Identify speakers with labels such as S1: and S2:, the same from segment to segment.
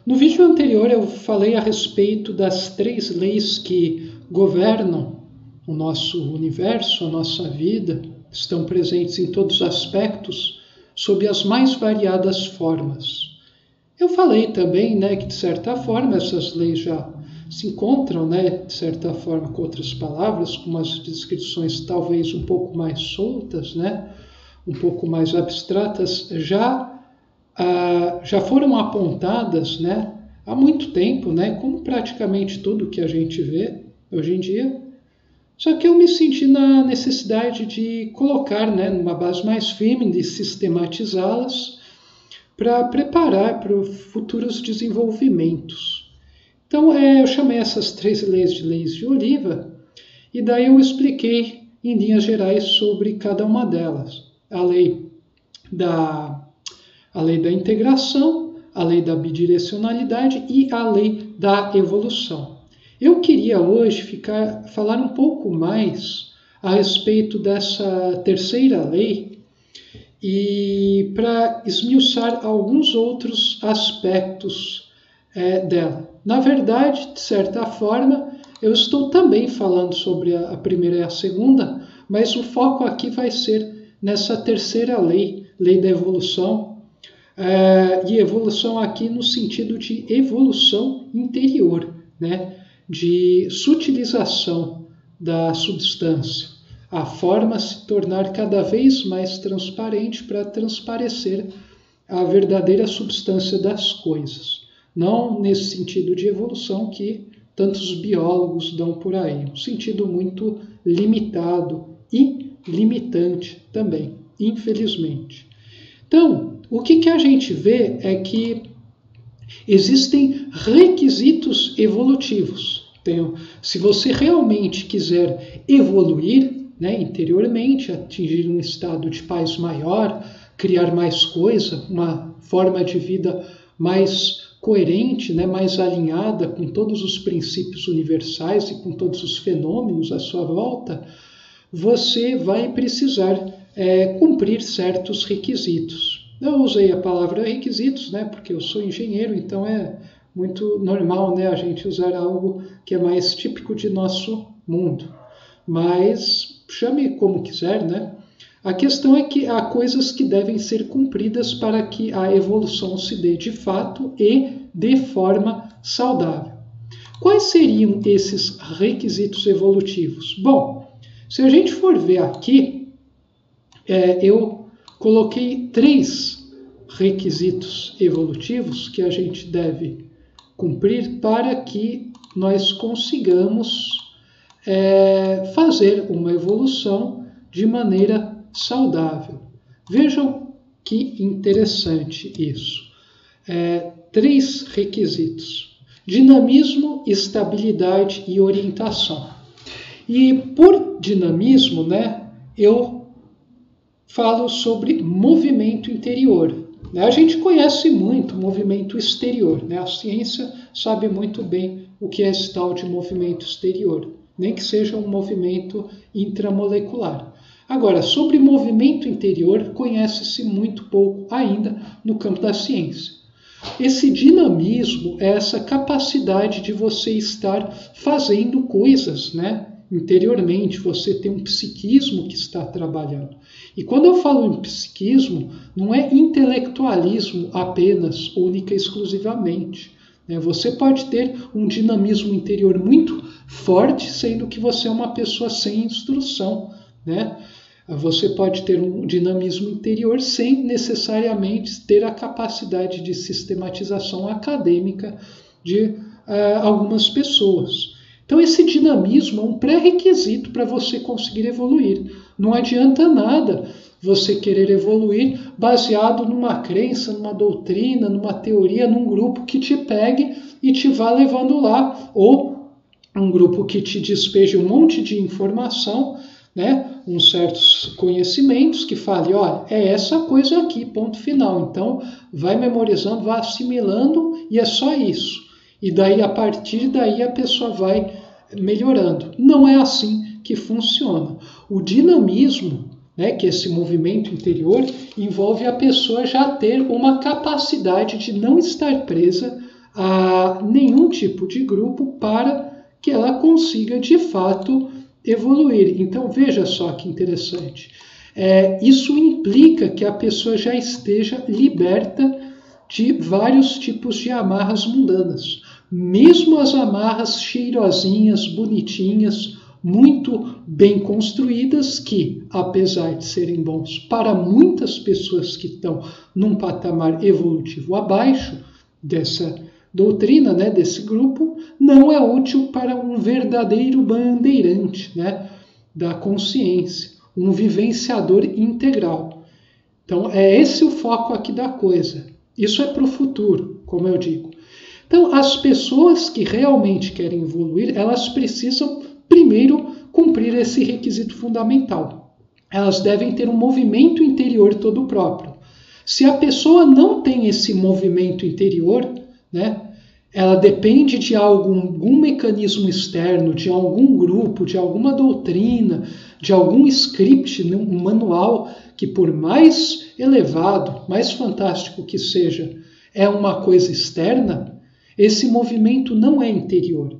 S1: No vídeo anterior eu falei a respeito das 3 leis que governam o nosso universo, a nossa vida, estão presentes em todos os aspectos, sob as mais variadas formas. Eu falei também, que de certa forma essas leis já se encontram, de certa forma, com outras palavras, com umas descrições talvez um pouco mais soltas, um pouco mais abstratas, já foram apontadas, há muito tempo, como praticamente tudo que a gente vê hoje em dia. Só que eu me senti na necessidade de colocar, numa base mais firme, de sistematizá-las para preparar para os futuros desenvolvimentos. Então, eu chamei essas 3 leis de Oliva e daí eu expliquei em linhas gerais sobre cada uma delas. A lei da integração, a lei da bidirecionalidade e a lei da evolução. Eu queria hoje falar um pouco mais a respeito dessa terceira lei e para esmiuçar alguns outros aspectos dela. Na verdade, de certa forma, eu estou também falando sobre a primeira e a segunda, mas o foco aqui vai ser nessa terceira lei, lei da evolução, e evolução aqui no sentido de evolução interior, de sutilização da substância, a forma se tornar cada vez mais transparente para transparecer a verdadeira substância das coisas. Não nesse sentido de evolução que tantos biólogos dão por aí, um sentido muito limitado e limitante também, infelizmente. Então, o que a gente vê é que existem requisitos evolutivos. Então, se você realmente quiser evoluir interiormente, atingir um estado de paz maior, criar mais coisa, uma forma de vida mais coerente, mais alinhada com todos os princípios universais e com todos os fenômenos à sua volta, você vai precisar cumprir certos requisitos. Eu usei a palavra requisitos, porque eu sou engenheiro, então é muito normal, a gente usar algo que é mais típico de nosso mundo. Mas chame como quiser, A questão é que há coisas que devem ser cumpridas para que a evolução se dê de fato e de forma saudável. Quais seriam esses requisitos evolutivos? Bom, se a gente for ver aqui, eu coloquei 3 requisitos evolutivos que a gente deve cumprir para que nós consigamos fazer uma evolução de maneira saudável. Vejam que interessante isso. 3 requisitos: dinamismo, estabilidade e orientação. E por dinamismo, eu falo sobre movimento interior. A gente conhece muito o movimento exterior. A ciência sabe muito bem o que é esse tal de movimento exterior, nem que seja um movimento intramolecular. Agora, sobre movimento interior, conhece-se muito pouco ainda no campo da ciência. Esse dinamismo é essa capacidade de você estar fazendo coisas, interiormente, você tem um psiquismo que está trabalhando. E quando eu falo em psiquismo, não é intelectualismo apenas, única e exclusivamente. Você pode ter um dinamismo interior muito forte, sendo que você é uma pessoa sem instrução. Você pode ter um dinamismo interior sem necessariamente ter a capacidade de sistematização acadêmica de algumas pessoas. Então, esse dinamismo é um pré-requisito para você conseguir evoluir. Não adianta nada você querer evoluir baseado numa crença, numa doutrina, numa teoria, num grupo que te pegue e te vá levando lá, ou um grupo que te despeje um monte de informação, uns certos conhecimentos que fale, olha, é essa coisa aqui, ponto final. Então, vai memorizando, vai assimilando e é só isso. E daí, a partir daí, a pessoa vai melhorando. Não é assim que funciona. O dinamismo, que é esse movimento interior, envolve a pessoa já ter uma capacidade de não estar presa a nenhum tipo de grupo para que ela consiga de fato evoluir. Então veja só que interessante. Isso implica que a pessoa já esteja liberta de vários tipos de amarras mundanas. Mesmo as amarras cheirosinhas, bonitinhas, muito bem construídas, que, apesar de serem bons para muitas pessoas que estão num patamar evolutivo abaixo dessa doutrina, né, desse grupo, não é útil para um verdadeiro bandeirante, né, da consciência, um vivenciador integral. Então, é esse o foco aqui da coisa. Isso é para o futuro, como eu digo. Então, as pessoas que realmente querem evoluir, elas precisam, primeiro, cumprir esse requisito fundamental. Elas devem ter um movimento interior todo próprio. Se a pessoa não tem esse movimento interior, né, ela depende de algum mecanismo externo, de algum grupo, de alguma doutrina, de algum script, um manual, que por mais elevado, mais fantástico que seja, é uma coisa externa, esse movimento não é interior.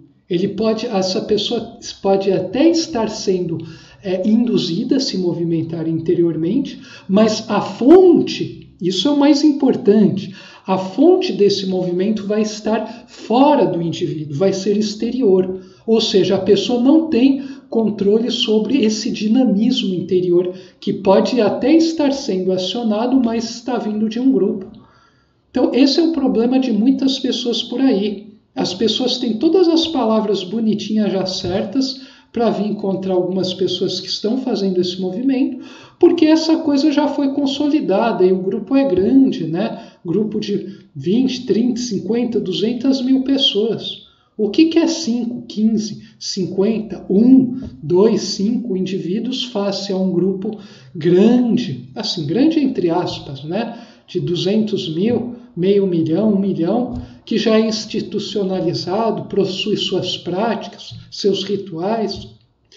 S1: Essa pessoa pode até estar sendo induzida a se movimentar interiormente, mas a fonte, isso é o mais importante, a fonte desse movimento vai estar fora do indivíduo, vai ser exterior. Ou seja, a pessoa não tem controle sobre esse dinamismo interior que pode até estar sendo acionado, mas está vindo de um grupo. Então, esse é o problema de muitas pessoas por aí. As pessoas têm todas as palavras bonitinhas já certas para vir encontrar algumas pessoas que estão fazendo esse movimento, porque essa coisa já foi consolidada e o grupo é grande, né? Grupo de 20, 30, 50, 200 mil pessoas. O que é 5, 15, 50, 1, 2, 5 indivíduos face a um grupo grande, assim, grande entre aspas, né? De 200 mil, meio milhão, 1 milhão, que já é institucionalizado, possui suas práticas, seus rituais.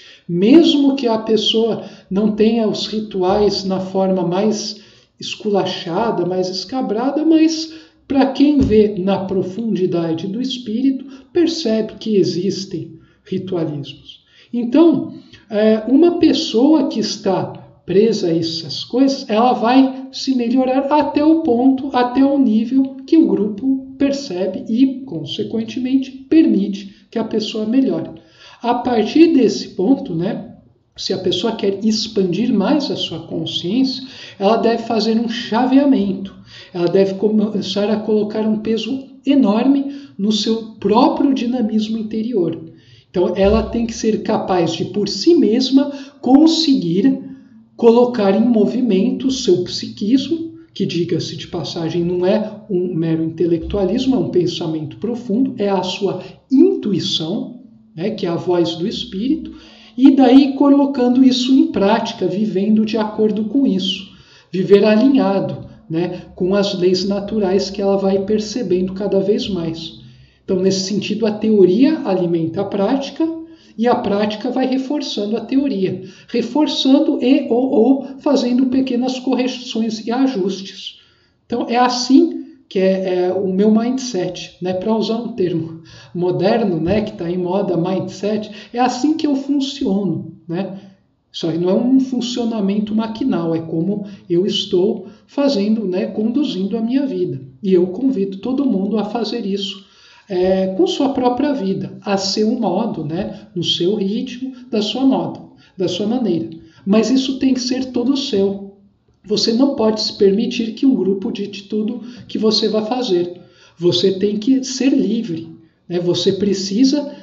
S1: Mesmo que a pessoa não tenha os rituais na forma mais esculachada, mais escabrada, mas para quem vê na profundidade do espírito, percebe que existem ritualismos. Então, uma pessoa que está presa a essas coisas, ela vai se melhorar até o ponto, até o nível que o grupo percebe e, consequentemente, permite que a pessoa melhore. A partir desse ponto, né, se a pessoa quer expandir mais a sua consciência, ela deve fazer um chaveamento. Ela deve começar a colocar um peso enorme no seu próprio dinamismo interior. Então, ela tem que ser capaz de, por si mesma, conseguir colocar em movimento o seu psiquismo, que, diga-se de passagem, não é um mero intelectualismo, é um pensamento profundo, é a sua intuição, né, que é a voz do espírito, e daí colocando isso em prática, vivendo de acordo com isso, viver alinhado, né, com as leis naturais que ela vai percebendo cada vez mais. Então, nesse sentido, a teoria alimenta a prática e a prática vai reforçando a teoria, reforçando ou fazendo pequenas correções e ajustes. Então, é assim que é o meu mindset, né? Para usar um termo moderno, né, que está em moda, mindset, é assim que eu funciono, né? Só que não é um funcionamento maquinal, é como eu estou fazendo, né, conduzindo a minha vida. E eu convido todo mundo a fazer isso com sua própria vida, a seu modo, né, no seu ritmo, da sua maneira. Mas isso tem que ser todo seu. Você não pode se permitir que um grupo dite tudo que você vai fazer. Você tem que ser livre, né? Você precisa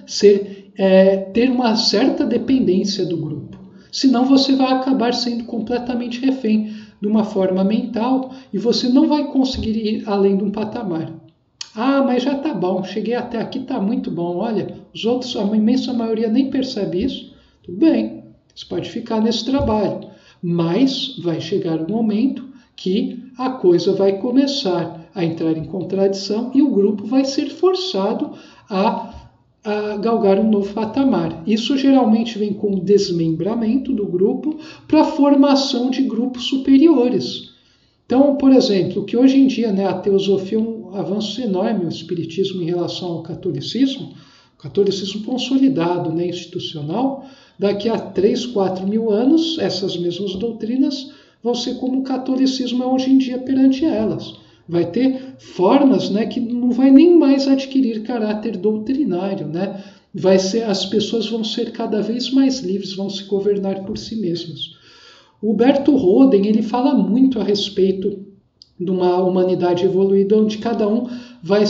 S1: ter uma certa dependência do grupo. Senão você vai acabar sendo completamente refém de uma forma mental e você não vai conseguir ir além de um patamar. Ah, mas já está bom, cheguei até aqui, está muito bom. Olha, os outros, a imensa maioria nem percebe isso. Tudo bem, você pode ficar nesse trabalho. Mas vai chegar um momento que a coisa vai começar a entrar em contradição e o grupo vai ser forçado a galgar um novo patamar. Isso geralmente vem com o desmembramento do grupo para a formação de grupos superiores. Então, por exemplo, que hoje em dia, né, a teosofia um avanço enorme o espiritismo em relação ao catolicismo, o catolicismo consolidado, né, institucional. Daqui a 3, 4 mil anos, essas mesmas doutrinas vão ser como o catolicismo é hoje em dia perante elas. Vai ter formas, né, que não vai nem mais adquirir caráter doutrinário, né? As pessoas vão ser cada vez mais livres, vão se governar por si mesmas. O Huberto Roden, ele fala muito a respeito de uma humanidade evoluída onde cada um vai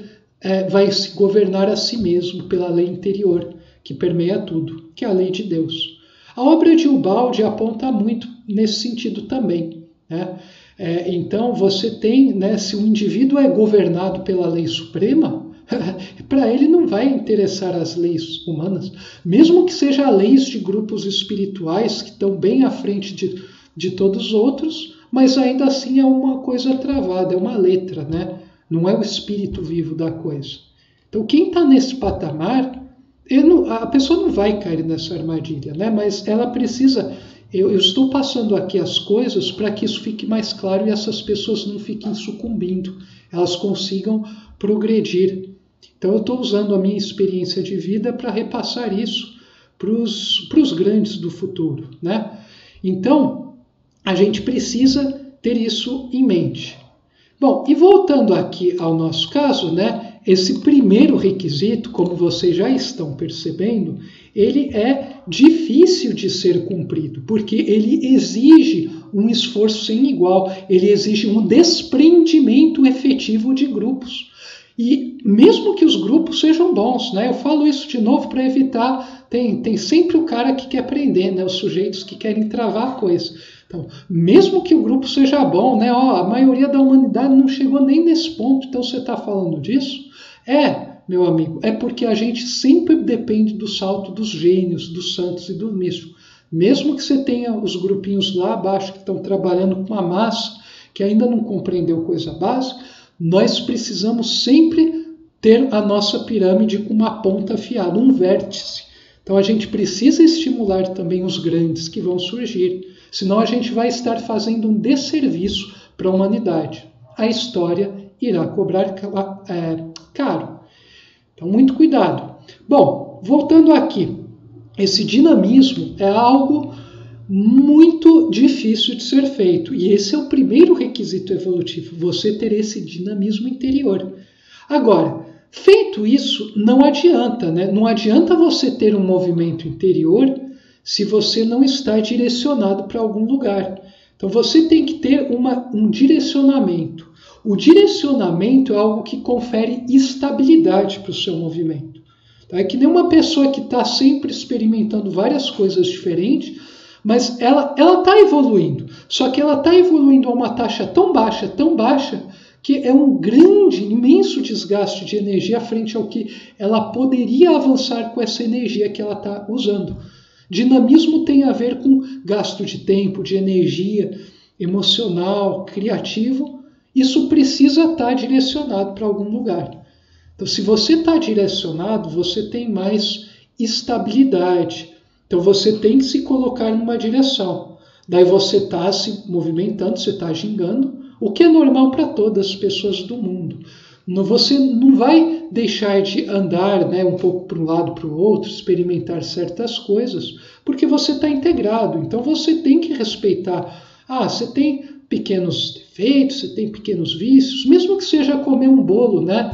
S1: se governar a si mesmo pela lei interior, que permeia tudo, que é a lei de Deus. A obra de Ubaldi aponta muito nesse sentido também, né? Então você tem, né, se o indivíduo é governado pela lei suprema, para ele não vai interessar as leis humanas, mesmo que sejam leis de grupos espirituais que estão bem à frente de todos os outros, mas ainda assim é uma coisa travada, é uma letra, né? Não é o espírito vivo da coisa. Então quem está nesse patamar, a pessoa não vai cair nessa armadilha, né? Mas ela precisa... Eu estou passando aqui as coisas para que isso fique mais claro e essas pessoas não fiquem sucumbindo, elas consigam progredir. Então eu estou usando a minha experiência de vida para repassar isso para os grandes do futuro, né? Então a gente precisa ter isso em mente. Bom, e voltando aqui ao nosso caso, né? Esse primeiro requisito, como vocês já estão percebendo, ele é difícil de ser cumprido, porque ele exige um esforço sem igual, ele exige um desprendimento efetivo de grupos. E mesmo que os grupos sejam bons, né? Eu falo isso de novo para evitar, tem sempre o cara que quer prender, né? Os sujeitos que querem travar a coisa. Então, mesmo que o grupo seja bom, né? A maioria da humanidade não chegou nem nesse ponto, então você está falando disso? Meu amigo, é porque a gente sempre depende do salto dos gênios, dos santos e do místico. Mesmo que você tenha os grupinhos lá abaixo que estão trabalhando com a massa, que ainda não compreendeu coisa básica, nós precisamos sempre ter a nossa pirâmide com uma ponta afiada, um vértice. Então a gente precisa estimular também os grandes que vão surgir, senão a gente vai estar fazendo um desserviço para a humanidade. A história irá cobrar caro. Então, muito cuidado. Bom, voltando aqui, esse dinamismo é algo muito difícil de ser feito, e esse é o primeiro requisito evolutivo, você ter esse dinamismo interior. Agora, feito isso, não adianta, né? Não adianta você ter um movimento interior se você não está direcionado para algum lugar. Então você tem que ter um direcionamento. O direcionamento é algo que confere estabilidade para o seu movimento. É que nem uma pessoa que está sempre experimentando várias coisas diferentes, mas ela está evoluindo. Só que ela está evoluindo a uma taxa tão baixa, que é um grande, imenso desgaste de energia frente ao que ela poderia avançar com essa energia que ela está usando. Dinamismo tem a ver com gasto de tempo, de energia, emocional, criativo. Isso precisa estar direcionado para algum lugar. Então, se você está direcionado, você tem mais estabilidade. Então, você tem que se colocar numa direção. Daí você está se movimentando, você está gingando, o que é normal para todas as pessoas do mundo. Você não vai deixar de andar, né, um pouco para um lado para o outro, experimentar certas coisas, porque você está integrado. Então, você tem que respeitar. Você tem pequenos defeitos, você tem pequenos vícios, mesmo que seja comer um bolo, né?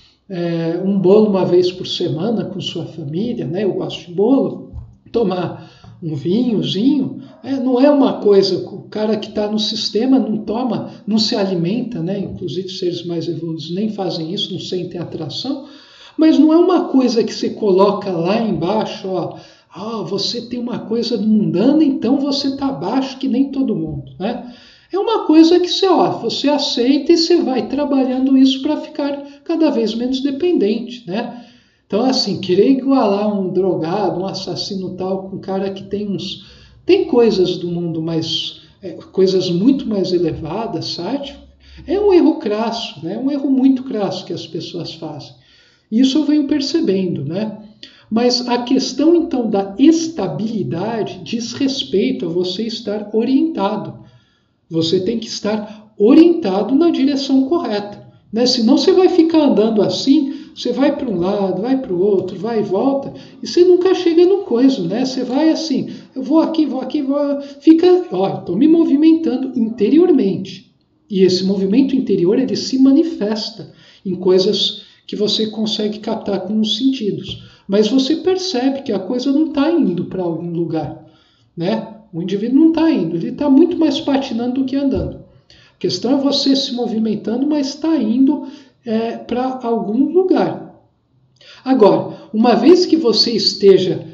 S1: Um bolo uma vez por semana com sua família, né? Eu gosto de bolo. Tomar um vinhozinho, não é uma coisa, o cara que está no sistema não toma, não se alimenta, né? Inclusive seres mais evoluídos nem fazem isso, não sentem atração, mas não é uma coisa que você coloca lá embaixo, você tem uma coisa mundana, então você está abaixo que nem todo mundo, né? É uma coisa que você aceita e você vai trabalhando isso para ficar cada vez menos dependente, né? Então, assim, querer igualar um drogado, um assassino tal, com um cara que tem coisas do mundo mais, coisas muito mais elevadas, sabe? É um erro crasso, né? É um erro muito crasso que as pessoas fazem. Isso eu venho percebendo, né? Mas a questão, então, da estabilidade diz respeito a você estar orientado. Você tem que estar orientado na direção correta. né? Senão você vai ficar andando assim, você vai para um lado, vai para o outro, vai e volta, e você nunca chega no coisa, né? Você vai assim, eu vou aqui, fica, ó, estou me movimentando interiormente. E esse movimento interior, ele se manifesta em coisas que você consegue captar com os sentidos. Mas você percebe que a coisa não está indo para algum lugar, né? O indivíduo não está indo, ele está muito mais patinando do que andando. A questão é você se movimentando, mas está indo para algum lugar. Agora, uma vez que você esteja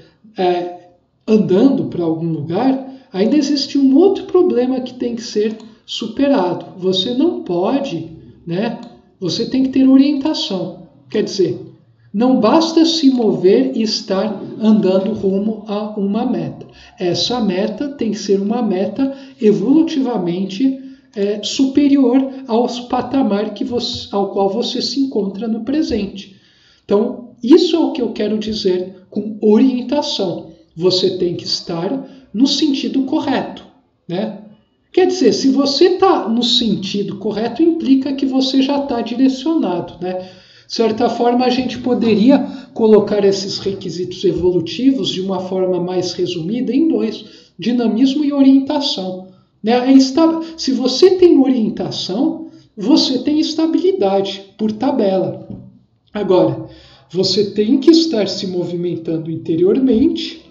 S1: andando para algum lugar, ainda existe um outro problema que tem que ser superado. Você não pode, né? Você tem que ter orientação. Quer dizer, não basta se mover e estar andando rumo a uma meta. Essa meta tem que ser uma meta evolutivamente superior ao patamar ao qual você se encontra no presente. Então, isso é o que eu quero dizer com orientação. Você tem que estar no sentido correto, né? Quer dizer, se você está no sentido correto, implica que você já está direcionado, né? De certa forma, a gente poderia colocar esses requisitos evolutivos de uma forma mais resumida em dois: dinamismo e orientação. Se você tem orientação, você tem estabilidade, por tabela. Agora, você tem que estar se movimentando interiormente,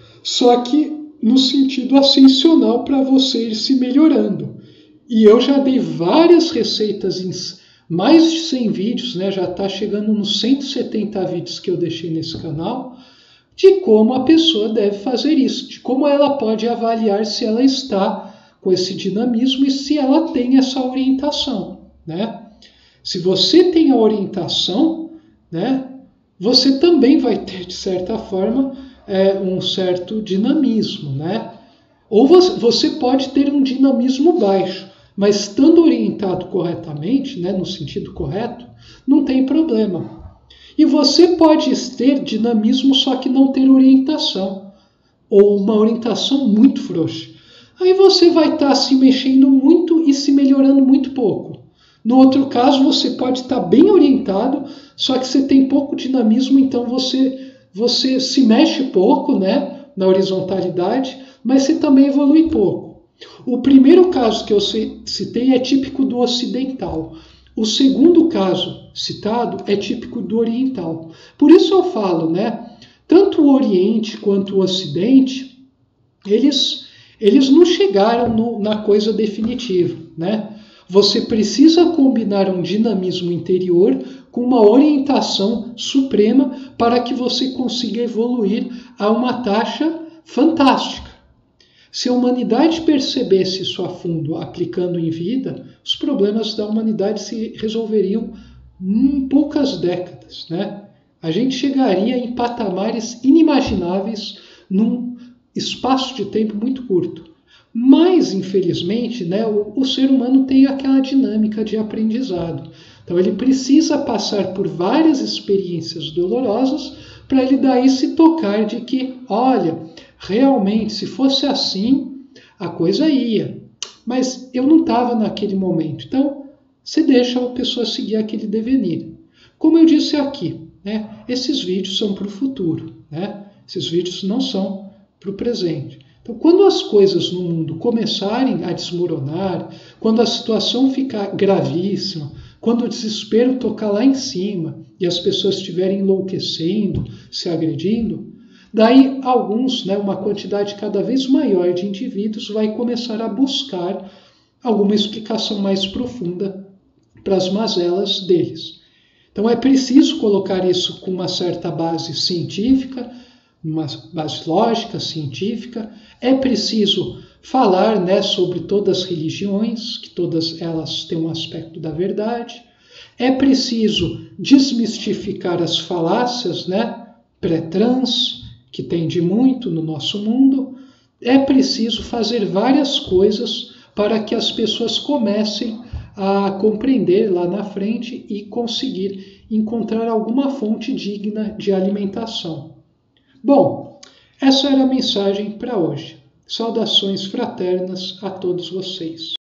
S1: só que no sentido ascensional para você ir se melhorando. E eu já dei várias receitas em mais de 100 vídeos, né? Já está chegando nos 170 vídeos que eu deixei nesse canal, de como a pessoa deve fazer isso, de como ela pode avaliar se ela está com esse dinamismo e se ela tem essa orientação, né? Se você tem a orientação, né, você também vai ter, de certa forma, um certo dinamismo, né? Ou você pode ter um dinamismo baixo, mas estando orientado corretamente, né, no sentido correto, não tem problema. E você pode ter dinamismo, só que não ter orientação, ou uma orientação muito frouxa. Aí você vai estar se mexendo muito e se melhorando muito pouco. No outro caso, você pode estar bem orientado, só que você tem pouco dinamismo, então você se mexe pouco, né, na horizontalidade, mas você também evolui pouco. O primeiro caso que eu citei é típico do ocidental. O segundo caso citado é típico do oriental. Por isso eu falo, né, tanto o Oriente quanto o Ocidente, eles não chegaram na coisa definitiva, né? Você precisa combinar um dinamismo interior com uma orientação suprema para que você consiga evoluir a uma taxa fantástica. Se a humanidade percebesse isso a fundo, aplicando em vida, os problemas da humanidade se resolveriam em poucas décadas, né? A gente chegaria em patamares inimagináveis num espaço de tempo muito curto. Mas, infelizmente, né, o ser humano tem aquela dinâmica de aprendizado. Então, ele precisa passar por várias experiências dolorosas para ele daí se tocar de que, olha, realmente, se fosse assim, a coisa ia. Mas eu não estava naquele momento. Então, você deixa a pessoa seguir aquele devenir. Como eu disse aqui, né, esses vídeos são para o futuro, né? Esses vídeos não são para o presente. Então, quando as coisas no mundo começarem a desmoronar, quando a situação ficar gravíssima, quando o desespero tocar lá em cima e as pessoas estiverem enlouquecendo, se agredindo, daí alguns, né, uma quantidade cada vez maior de indivíduos vai começar a buscar alguma explicação mais profunda para as mazelas deles. Então é preciso colocar isso com uma certa base científica, uma base lógica, científica. É preciso falar, né, sobre todas as religiões, que todas elas têm um aspecto da verdade. É preciso desmistificar as falácias, né, pré-trans, que tem de muito no nosso mundo. É preciso fazer várias coisas para que as pessoas comecem a compreender lá na frente e conseguir encontrar alguma fonte digna de alimentação. Bom, essa era a mensagem para hoje. Saudações fraternas a todos vocês.